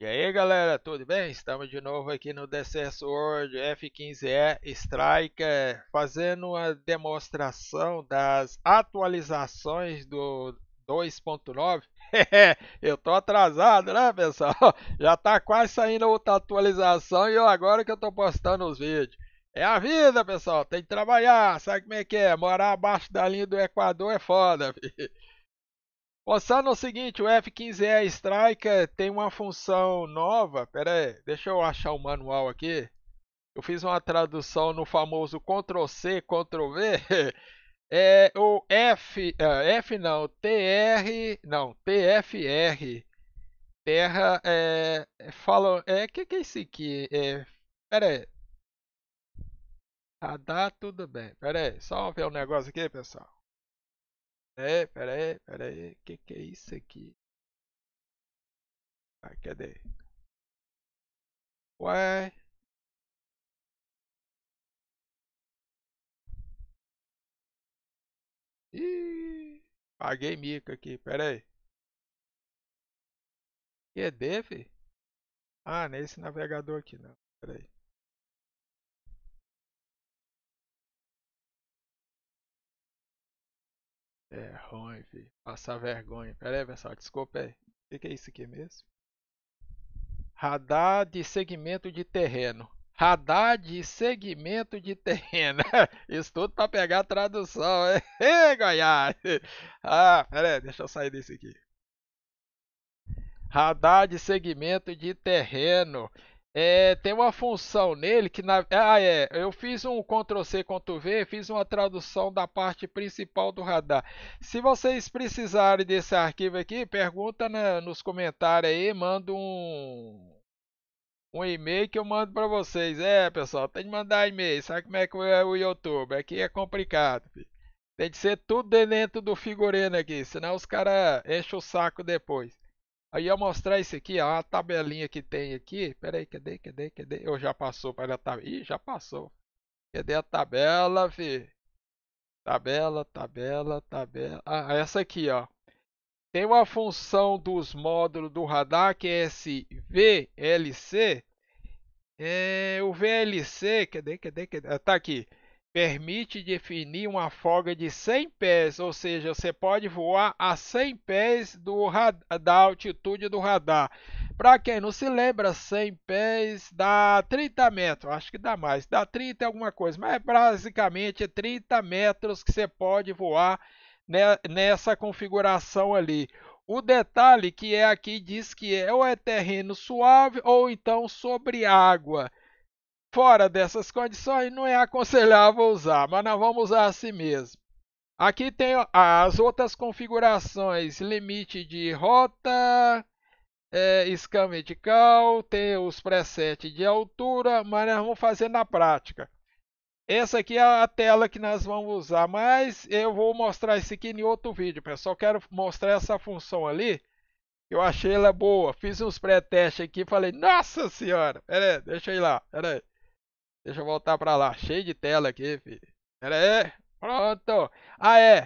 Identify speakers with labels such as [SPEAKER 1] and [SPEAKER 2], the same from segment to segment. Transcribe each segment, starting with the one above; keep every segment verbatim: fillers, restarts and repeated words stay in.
[SPEAKER 1] E aí galera, tudo bem? Estamos de novo aqui no D C S World F quinze E Striker, fazendo uma demonstração das atualizações do dois ponto nove. Eu tô atrasado, né, pessoal? Já tá quase saindo outra atualização e eu agora que eu tô postando os vídeos. É a vida, pessoal, tem que trabalhar, sabe como é que é? Morar abaixo da linha do Equador é foda, filho. Mostrando o seguinte, o F quinze E Striker tem uma função nova. Pera aí, deixa eu achar o manual aqui. Eu fiz uma tradução no famoso control C, control V. É o F, é, F não, T R, não, T F R. Terra, é, é, fala, é, que que é isso aqui? É, pera aí, radar, tudo bem. Pera aí, só ver um negócio aqui, pessoal. É, pera aí, pera aí, que que é isso aqui? Ah, cadê? Ué, ih, paguei mico aqui, pera aí. Que é dev? Ah, nesse navegador aqui não. Pera aí. É ruim, filho. Passar vergonha. Pera aí, pessoal, desculpa aí. O que, que é isso aqui mesmo? Radar de segmento de terreno. Radar de segmento de terreno. Isso tudo para pegar a tradução, hein? Ê, Goiás! Ah, pera aí, deixa eu sair desse aqui. Radar de segmento de terreno. É, tem uma função nele que na, ah é, eu fiz um control C, control V, fiz uma tradução da parte principal do radar. Se vocês precisarem desse arquivo aqui, pergunta na, nos comentários aí, manda um um e-mail que eu mando para vocês. É, pessoal, tem que mandar e-mail. Sabe como é que é o YouTube? Aqui é complicado, filho. Tem que ser tudo dentro do figurino aqui, senão os caras enchem o saco depois. Aí eu mostrar isso aqui, ó, a tabelinha que tem aqui. Pera aí, cadê, cadê, cadê? Eu já passou para a tabela. Ih, já passou. Cadê a tabela, fi? Tabela, tabela, tabela. Ah, essa aqui, ó. Tem uma função dos módulos do radar que é esse V L C. É, o V L C, cadê, cadê, cadê? Ah, tá aqui. Permite definir uma folga de cem pés, ou seja, você pode voar a cem pés do da altitude do radar. Para quem não se lembra, cem pés dá trinta metros, acho que dá mais, dá trinta alguma coisa, mas basicamente é trinta metros que você pode voar nessa configuração ali. O detalhe que é aqui diz que é ou é terreno suave ou então sobre água. Fora dessas condições, não é aconselhável usar, mas nós vamos usar assim mesmo. Aqui tem as outras configurações: limite de rota, é, escama medical, tem os presets de altura, mas nós vamos fazer na prática. Essa aqui é a tela que nós vamos usar, mas eu vou mostrar isso aqui em outro vídeo, pessoal. Quero mostrar essa função ali. Eu achei ela boa. Fiz uns pré-testes aqui e falei, nossa senhora. Pera aí, deixa eu ir lá. Pera aí. Deixa eu voltar para lá. Cheio de tela aqui, filho. Pera aí. Pronto. Ah, é.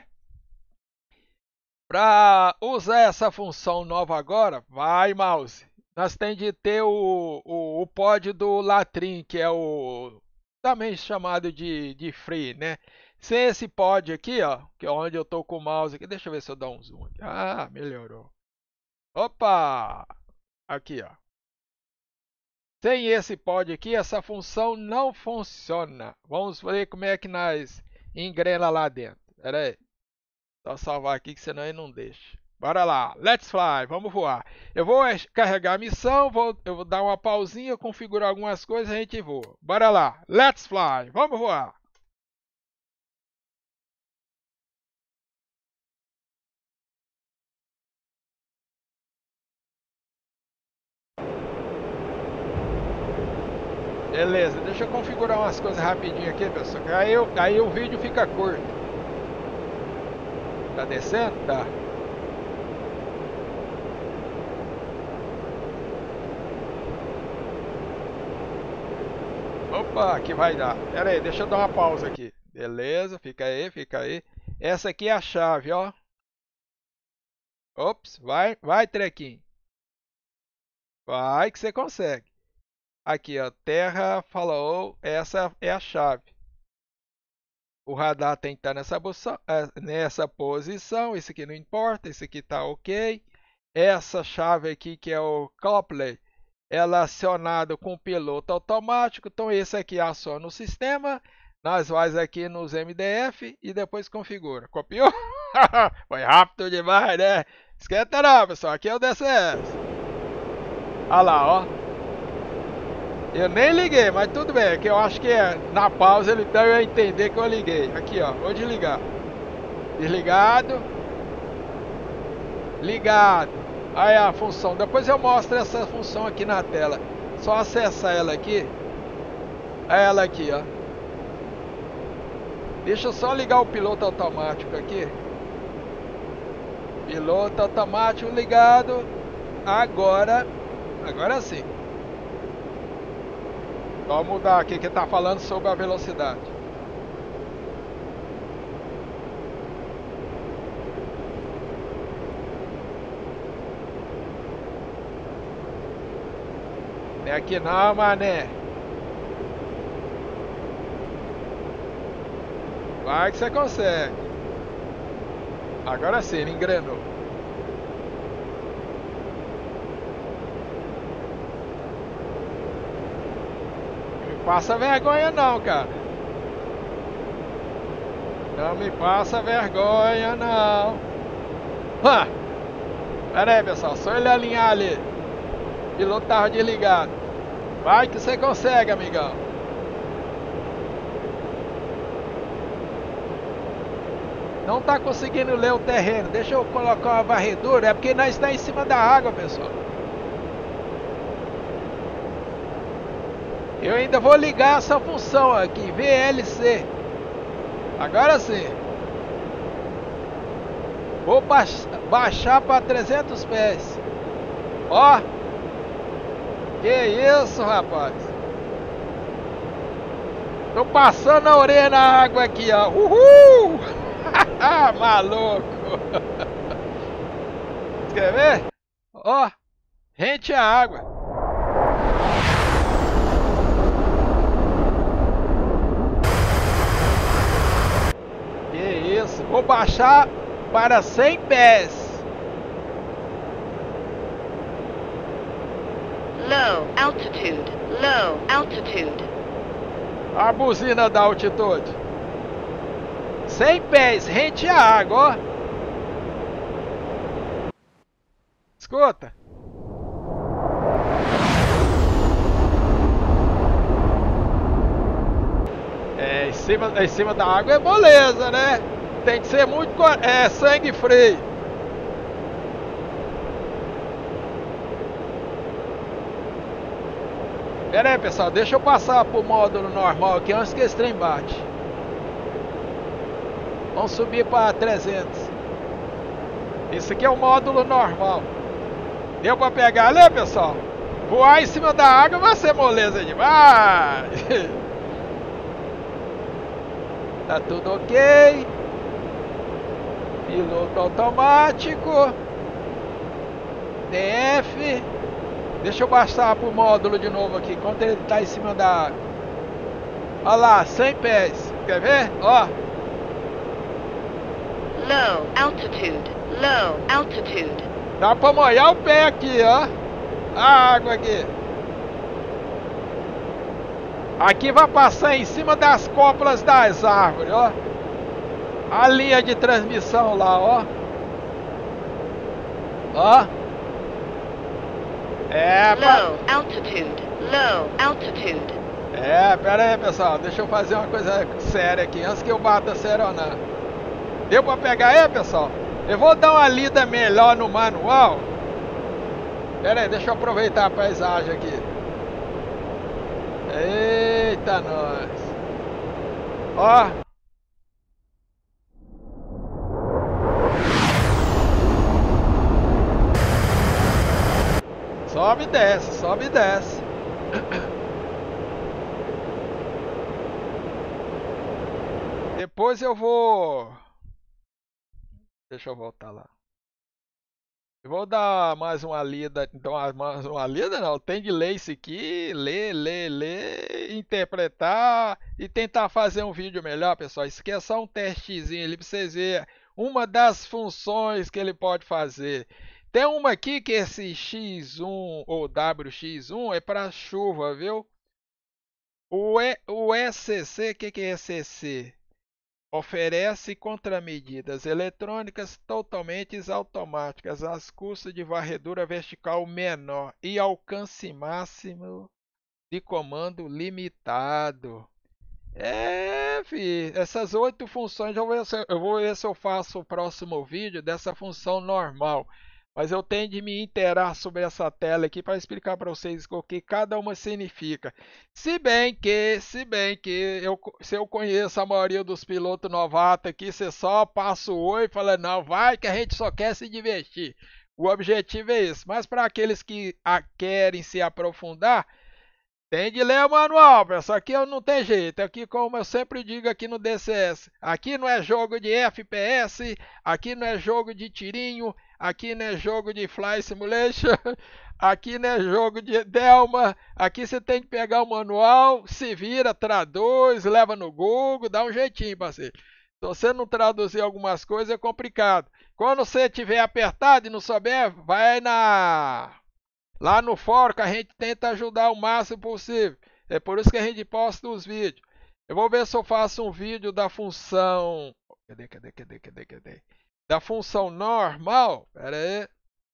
[SPEAKER 1] Para usar essa função nova agora, vai, mouse. Nós tem de ter o, o, o pod do Latrim, que é o também chamado de, de free, né? Sem esse pod aqui, ó, que é onde eu tô com o mouse aqui. Deixa eu ver se eu dou um zoom aqui. Ah, melhorou. Opa! Aqui, ó. Sem esse pod aqui, essa função não funciona. Vamos ver como é que nós engrena lá dentro. Pera aí. Só salvar aqui que senão ele não deixa. Bora lá. Let's fly. Vamos voar. Eu vou carregar a missão, vou, eu vou dar uma pausinha, configurar algumas coisas e a gente voa. Bora lá. Let's fly. Vamos voar. Beleza, deixa eu configurar umas coisas rapidinho aqui, pessoal. Aí, eu, aí o vídeo fica curto. Tá descendo? Tá. Opa, que vai dar. Pera aí, deixa eu dar uma pausa aqui. Beleza, fica aí, fica aí. Essa aqui é a chave, ó. Ops, vai, vai, trequinho. Vai que você consegue. Aqui, ó, terra falou, essa é a chave. O radar tem que estar nessa, nessa posição, isso aqui não importa, isso aqui está ok. Essa chave aqui, que é o coupley, ela é acionada com o piloto automático, então esse aqui aciona o sistema. Nós vamos aqui nos M D F e depois configura. Copiou? Foi rápido demais, né? Esquenta não, pessoal, aqui é o D C S. Olha lá, ó. Eu nem liguei, mas tudo bem, é que eu acho que é, na pausa ele deu a entender que eu liguei. Aqui, ó, vou desligar. Desligado. Ligado. Aí a função, depois eu mostro essa função aqui na tela. Só acessar ela aqui. Ela aqui, ó. Deixa eu só ligar o piloto automático aqui. Piloto automático ligado. Agora, agora sim. Vamos mudar aqui que está falando sobre a velocidade. Não é aqui não, mané. Vai que você consegue. Agora sim, ele engrenou. Não me passa vergonha não, cara. Não me passa vergonha não. Hã? Pera aí, pessoal, só ele alinhar ali. O piloto tava desligado. Vai que você consegue, amigão. Não tá conseguindo ler o terreno. Deixa eu colocar uma varredura. É porque nós está em cima da água, pessoal. Eu ainda vou ligar essa função aqui, V L C. Agora sim. Vou baixar para trezentos pés. Ó. Que isso, rapaz. Tô passando a orelha na água aqui, ó. Uhul! Maluco. Quer ver? Ó. Rente a água. Que isso. Vou baixar para cem pés.
[SPEAKER 2] Low altitude, low altitude.
[SPEAKER 1] A buzina da altitude. cem pés, rente a água, ó. Escuta. É, em cima, em cima da água é moleza, né? Tem que ser muito é, sangue frio. Pera aí, pessoal, deixa eu passar pro módulo normal aqui antes que esse trem bate. Vamos subir para trezentos. Isso aqui é o módulo normal. Deu para pegar ali, pessoal? Voar em cima da água vai ser moleza demais. Tá tudo ok. Piloto automático. D F. Deixa eu baixar pro módulo de novo aqui, enquanto ele tá em cima da água. Olha lá, cem pés. Quer ver? Ó.
[SPEAKER 2] Low altitude, low altitude.
[SPEAKER 1] Dá pra molhar o pé aqui, ó. A água aqui. Aqui vai passar em cima das coplas das árvores, ó. A linha de transmissão lá, ó. Ó. É,
[SPEAKER 2] low altitude, low altitude.
[SPEAKER 1] É, pera aí, pessoal, deixa eu fazer uma coisa séria aqui, antes que eu bata a seronar. Deu pra pegar aí, pessoal? Eu vou dar uma lida melhor no manual. Pera aí, deixa eu aproveitar a paisagem aqui. Eita, nós. Ó. Sobe e desce, sobe e desce. Depois eu vou... Deixa eu voltar lá. Eu vou dar mais uma lida, então mais uma lida não, tem de ler isso aqui, ler, ler, ler, interpretar e tentar fazer um vídeo melhor, pessoal. Isso aqui é só um testezinho ali para vocês verem uma das funções que ele pode fazer. Tem uma aqui que esse X um ou W X um é para chuva, viu? O, e, o E C C, o que, que é E C C? Oferece contramedidas eletrônicas totalmente automáticas, às custas de varredura vertical menor e alcance máximo de comando limitado. É, fi, essas oito funções, eu vou, ver se, eu vou ver se eu faço o próximo vídeo dessa função normal. Mas eu tenho de me inteirar sobre essa tela aqui para explicar para vocês o que cada uma significa. Se bem que, se bem que eu, se eu conheço a maioria dos pilotos novatos aqui, você só passa o oi e fala, não, vai que a gente só quer se divertir. O objetivo é esse. Mas para aqueles que a querem se aprofundar, tem de ler o manual, pessoal. Aqui eu não tem jeito. Aqui, como eu sempre digo aqui no D C S, aqui não é jogo de F P S, aqui não é jogo de tirinho, aqui não é jogo de Fly Simulation, aqui não é jogo de Delma. Aqui você tem que pegar o manual, se vira, traduz, leva no Google, dá um jeitinho, parceiro. Se você não traduzir algumas coisas é complicado. Quando você tiver apertado e não souber, vai na... lá no fórum que a gente tenta ajudar o máximo possível. É por isso que a gente posta os vídeos. Eu vou ver se eu faço um vídeo da função... Cadê, cadê, cadê, cadê, cadê? Da função normal. Pera aí.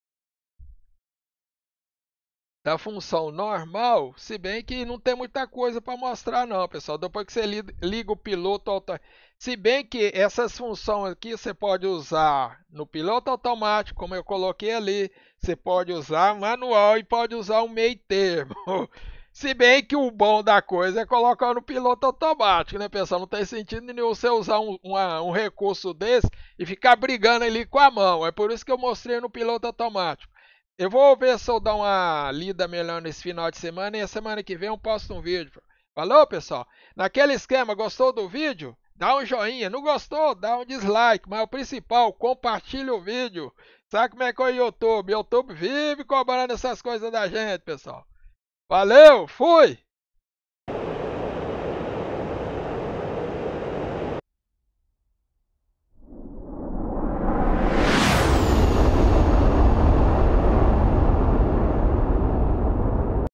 [SPEAKER 1] Da função normal, se bem que não tem muita coisa para mostrar não, pessoal. Depois que você liga o piloto automático, se bem que essas funções aqui você pode usar no piloto automático, como eu coloquei ali, você pode usar manual e pode usar um meio termo. Se bem que o bom da coisa é colocar no piloto automático, né, pessoal? Não tem sentido nenhum você usar um, uma, um recurso desse e ficar brigando ali com a mão. É por isso que eu mostrei no piloto automático. Eu vou ver se eu dou uma lida melhor nesse final de semana e a semana que vem eu posto um vídeo. Falou, pessoal? Naquele esquema, gostou do vídeo? Dá um joinha. Não gostou? Dá um dislike. Mas o principal, compartilha o vídeo. Sabe como é que é o YouTube? O YouTube vive cobrando essas coisas da gente, pessoal. Valeu, fui!